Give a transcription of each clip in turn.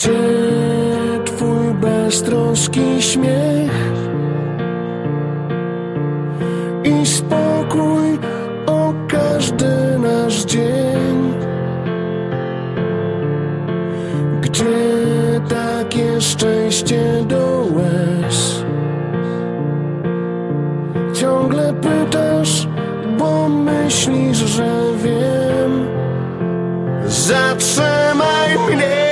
Gdzie twój beztroski śmiech i spokój o każdy nasz dzień? Gdzie takie szczęście do łez? Ciągle pytasz, bo myślisz, że wiem. Zatrzymaj mnie,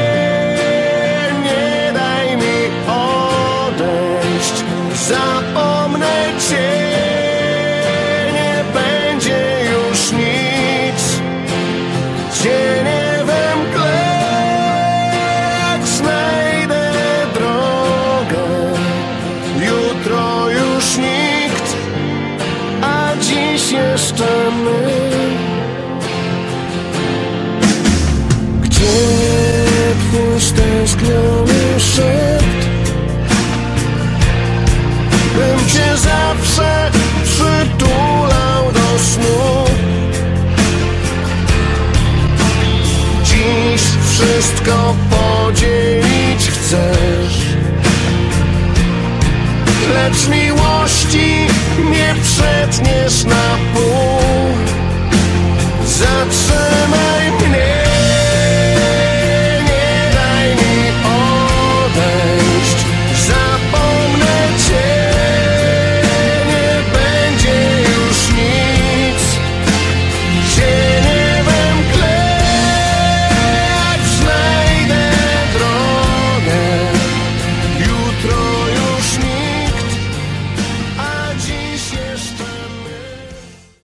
nie daj mi odejść. Zapomnę cię, nie będzie już nic. Cienie we mgle, jak znajdę drogę. Jutro już nikt, a dziś jeszcze my. Twój stęskniony szept, bym cię zawsze przytulał do snu. Dziś wszystko podzielić chcesz, lecz miłości nie przetniesz na pół. Zatrzymaj